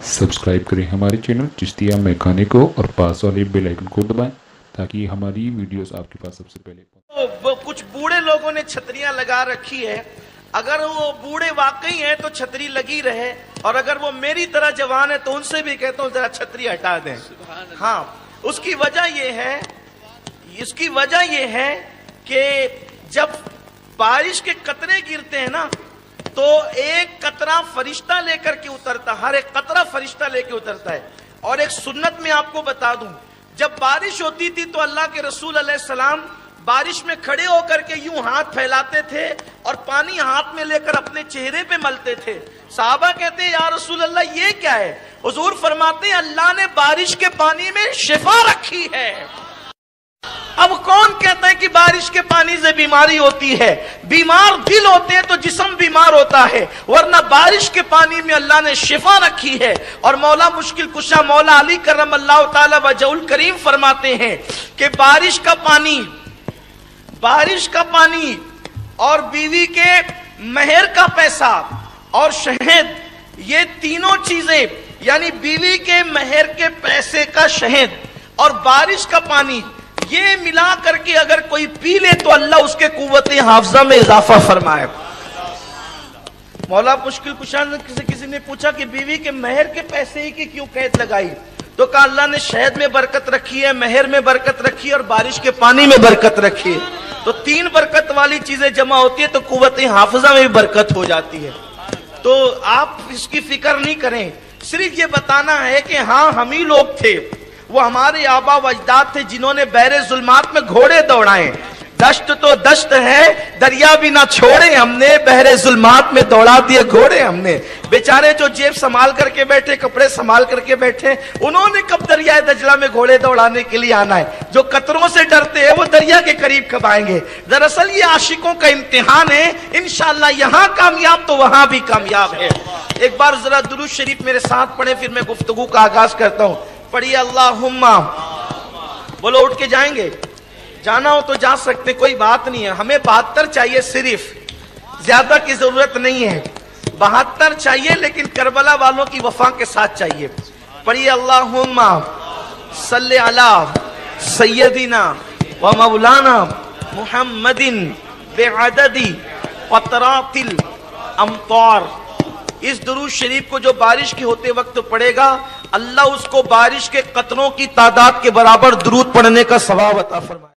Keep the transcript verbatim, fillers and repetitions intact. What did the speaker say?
Subscribe करें हमारे channel Chishtiya mechanic को और पास वाले बेल आइकन को दबाएं ताकि हमारी वीडियोस आपके पास सबसे पहले वो, वो कुछ बूढ़े लोगों ने छतरियां लगा रखी है। अगर वो बूढ़े वाकई हैं तो छतरी लगी रहे, और अगर वो मेरी तरह जवान है तो उनसे भी कहता हूँ जरा छतरी हटा दें। हाँ, उसकी वजह ये है इसकी वजह ये है कि जब बारिश के कतरे गिरते हैं ना तो एक कतरा फरिश्ता लेकर के उतरता, हर एक कतरा फरिश्ता लेके उतरता है। और एक सुन्नत में आपको बता दूं, जब बारिश होती थी तो अल्लाह के रसूल अलैहिस्सलाम बारिश में खड़े होकर के यूं हाथ फैलाते थे और पानी हाथ में लेकर अपने चेहरे पे मलते थे। साहबा कहते हैं या रसूल अल्लाह ये क्या है? हुजूर फरमाते हैं अल्लाह ने बारिश के पानी में शिफा रखी है। अब कौन कहता है कि बारिश के पानी से बीमारी होती है? बीमार दिल होते हैं तो जिस्म बीमार होता है, वरना बारिश के पानी में अल्लाह ने शिफा रखी है। और मौला मुश्किल कुशा मौला अली करम अल्लाह ताला वजहुल करीम फरमाते हैं कि बारिश का पानी बारिश का पानी और बीवी के मेहर का पैसा और शहद, ये तीनों चीजें, यानी बीवी के मेहर के पैसे का शहद और बारिश का पानी, ये मिला करके अगर कोई पी ले तो अल्लाह उसके कुव्वत हाफजा में इजाफा फरमाए। मौला मुश्किल कुशा ने किसी किसी ने पूछा कि बीवी के मेहर के पैसे ही की क्यों कैद लगाई? तो कहा अल्लाह ने शहद में बरकत रखी है, मेहर में बरकत रखी है और बारिश के पानी में बरकत रखी है। तो तीन बरकत वाली चीजें जमा होती है तो कुव्वत हाफजा में भी बरकत हो जाती है। तो आप इसकी फिक्र नहीं करें, सिर्फ ये बताना है कि हाँ हम ही लोग थे, वो हमारे आबा व अजदाद थे जिन्होंने बहरे जुल्मात में घोड़े दौड़ाए। दश्त तो दश्त है, दरिया भी ना छोड़े हमने, बहरे जुल्मात में दौड़ा दिए घोड़े हमने। बेचारे जो जेब संभाल करके बैठे, कपड़े संभाल करके बैठे, उन्होंने कब दरिया दजला में घोड़े दौड़ाने के लिए आना है? जो कतरों से डरते हैं वो दरिया के करीब कब आएंगे? दरअसल ये आशिकों का इम्तिहान है, इंशाअल्लाह यहाँ कामयाब तो वहां भी कामयाब है। एक बार जरा दुरूद शरीफ मेरे साथ पढ़े, फिर मैं गुफ्तगू का आगाज करता हूँ। पढ़िए अल्लाहुम्मा, बोलो उठ के जाएंगे, जाना हो तो जा सकते, कोई बात नहीं है। हमें बहत्तर चाहिए, सिर्फ ज्यादा की जरूरत नहीं है, बहत्तर चाहिए, लेकिन करबला वालों की वफा के साथ चाहिए। पढ़िए अल्लाहुम्मा सल्ले अला सय्यदिना व मौलाना मुहम्मदिन बिअददी क़तरातिल अमतार। इस दुरूद शरीफ को जो बारिश के होते वक्त पढ़ेगा, अल्लाह उसको बारिश के कतरों की तादाद के बराबर दुरूद पढ़ने का सवाब अता फरमाए।